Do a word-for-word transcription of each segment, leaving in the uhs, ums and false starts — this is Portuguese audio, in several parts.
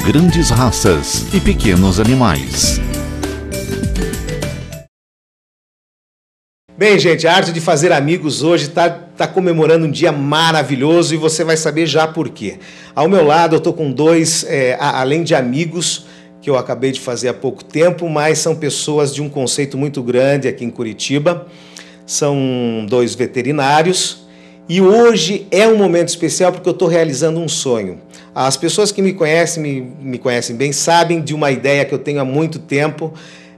grandes raças e pequenos animais. Bem, gente, a Arte de Fazer Amigos hoje está tá comemorando um dia maravilhoso e você vai saber já por quê. Ao meu lado eu estou com dois, é, além de amigos, que eu acabei de fazer há pouco tempo, mas são pessoas de um conceito muito grande aqui em Curitiba. São dois veterinários e hoje é um momento especial porque eu estou realizando um sonho. As pessoas que me conhecem, me, me conhecem bem, sabem de uma ideia que eu tenho há muito tempo,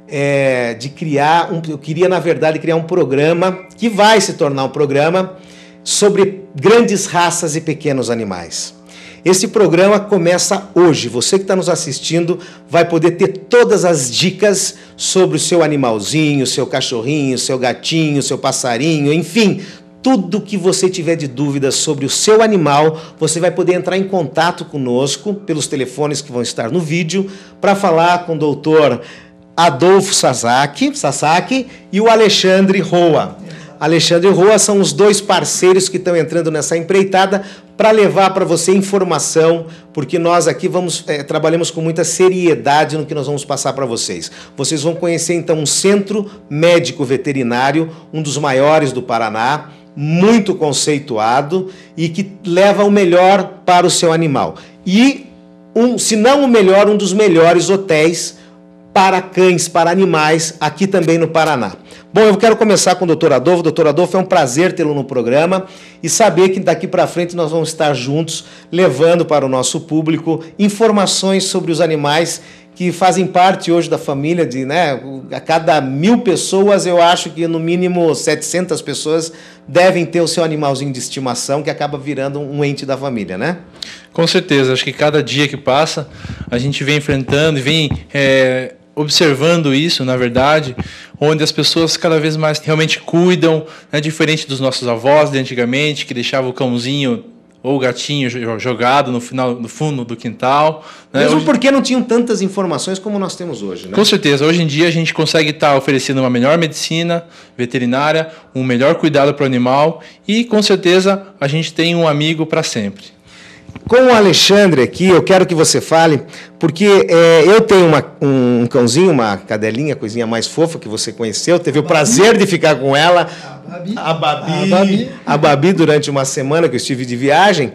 É, de criar, um, eu queria na verdade criar um programa, que vai se tornar um programa, sobre grandes raças e pequenos animais. Esse programa começa hoje, você que está nos assistindo vai poder ter todas as dicas sobre o seu animalzinho, seu cachorrinho, seu gatinho, seu passarinho, enfim, tudo que você tiver de dúvidas sobre o seu animal, você vai poder entrar em contato conosco pelos telefones que vão estar no vídeo, para falar com o doutor Adolfo Sasaki, Sasaki e o Alexandre Roa. Alexandre e Roa são os dois parceiros que estão entrando nessa empreitada para levar para você informação, porque nós aqui vamos é, trabalhamos com muita seriedade no que nós vamos passar para vocês. Vocês vão conhecer então um centro médico veterinário, um dos maiores do Paraná, muito conceituado e que leva o melhor para o seu animal. E, um, se não o melhor, um dos melhores hotéis para cães, para animais, aqui também no Paraná. Bom, eu quero começar com o doutor Adolfo. doutor Adolfo, é um prazer tê-lo no programa e saber que daqui para frente nós vamos estar juntos, levando para o nosso público informações sobre os animais que fazem parte hoje da família, de, né, a cada mil pessoas, eu acho que no mínimo setecentas pessoas devem ter o seu animalzinho de estimação, que acaba virando um ente da família, né? Com certeza, acho que cada dia que passa, a gente vem enfrentando e vem é, observando isso, na verdade, onde as pessoas cada vez mais realmente cuidam, né, diferente dos nossos avós de antigamente, que deixavam o cãozinho ou o gatinho jogado no, final, no fundo do quintal. Né? Mesmo hoje... porque não tinham tantas informações como nós temos hoje, né? Com certeza. Hoje em dia a gente consegue estar oferecendo uma melhor medicina veterinária, um melhor cuidado para o animal e, com certeza, a gente tem um amigo para sempre. Com o Alexandre aqui, eu quero que você fale, porque é, eu tenho uma, um cãozinho, uma cadelinha, coisinha mais fofa que você conheceu, teve o prazer de ficar com ela, a Babi, a Babi, a Babi, a Babi durante uma semana que eu estive de viagem,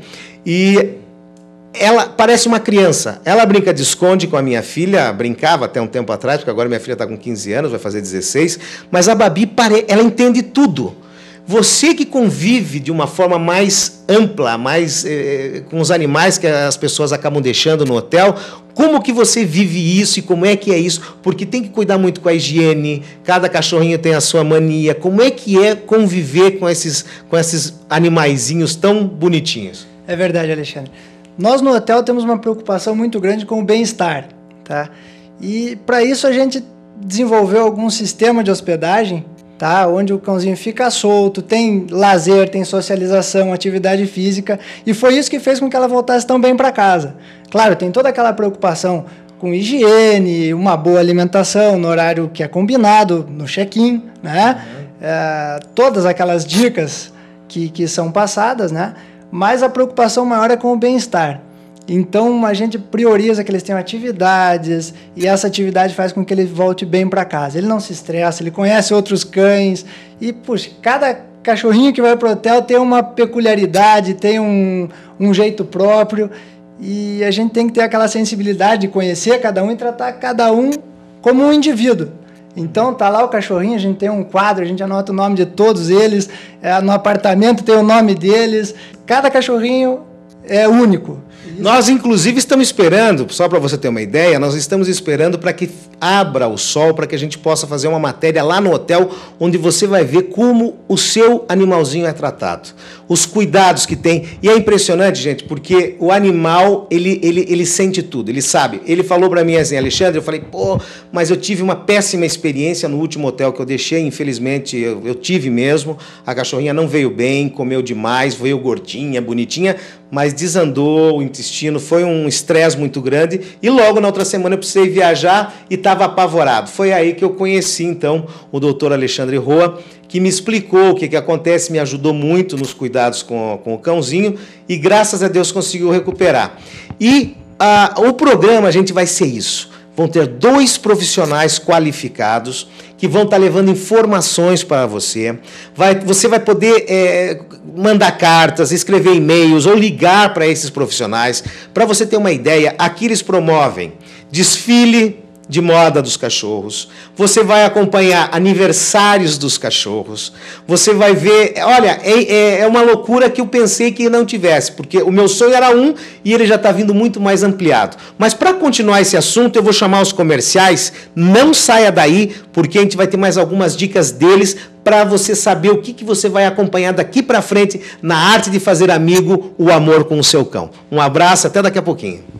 e ela parece uma criança. Ela brinca de esconde com a minha filha, brincava até um tempo atrás, porque agora minha filha está com quinze anos, vai fazer dezesseis, mas a Babi, pare... ela entende tudo. Você que convive de uma forma mais ampla, mais eh, com os animais que as pessoas acabam deixando no hotel, como que você vive isso e como é que é isso? Porque tem que cuidar muito com a higiene, cada cachorrinho tem a sua mania. Como é que é conviver com esses, com esses animaizinhos tão bonitinhos? É verdade, Alexandre. Nós no hotel temos uma preocupação muito grande com o bem-estar, tá? E para isso a gente desenvolveu algum sistema de hospedagem, tá? Onde o cãozinho fica solto, tem lazer, tem socialização, atividade física, e foi isso que fez com que ela voltasse tão bem para casa. Claro, tem toda aquela preocupação com higiene, uma boa alimentação no horário que é combinado, no check-in, né? Uhum. É, todas aquelas dicas que, que são passadas, né? Mas a preocupação maior é com o bem-estar. Então, a gente prioriza que eles tenham atividades e essa atividade faz com que ele volte bem para casa. Ele não se estressa, ele conhece outros cães e, puxa, cada cachorrinho que vai para o hotel tem uma peculiaridade, tem um, um jeito próprio e a gente tem que ter aquela sensibilidade de conhecer cada um e tratar cada um como um indivíduo. Então, tá lá o cachorrinho, a gente tem um quadro, a gente anota o nome de todos eles, é, no apartamento tem o nome deles, cada cachorrinho é único. Nós, inclusive, estamos esperando, só para você ter uma ideia, nós estamos esperando para que abra o sol, para que a gente possa fazer uma matéria lá no hotel, onde você vai ver como o seu animalzinho é tratado, os cuidados que tem. E é impressionante, gente, porque o animal, ele, ele, ele sente tudo, ele sabe. Ele falou para mim assim, Alexandre, eu falei, pô, mas eu tive uma péssima experiência no último hotel que eu deixei, infelizmente, eu, eu tive mesmo, a cachorrinha não veio bem, comeu demais, veio gordinha, bonitinha, mas desandou o intestino, foi um estresse muito grande e logo na outra semana eu precisei viajar e estava apavorado. Foi aí que eu conheci, então, o doutor Alexandre Roa, que me explicou o que, que acontece, me ajudou muito nos cuidados com, com o cãozinho e, graças a Deus, conseguiu recuperar. E ah, o programa a gente vai ser isso. Vão ter dois profissionais qualificados que vão estar levando informações para você. Vai, você vai poder é, mandar cartas, escrever e-mails ou ligar para esses profissionais. Para você ter uma ideia, aqui eles promovem desfile de moda dos cachorros, você vai acompanhar aniversários dos cachorros, você vai ver, olha, é, é uma loucura que eu pensei que não tivesse, porque o meu sonho era um e ele já está vindo muito mais ampliado. Mas para continuar esse assunto, eu vou chamar os comerciais, não saia daí, porque a gente vai ter mais algumas dicas deles para você saber o que, que você vai acompanhar daqui para frente na arte de fazer amigo, o amor com o seu cão. Um abraço, até daqui a pouquinho.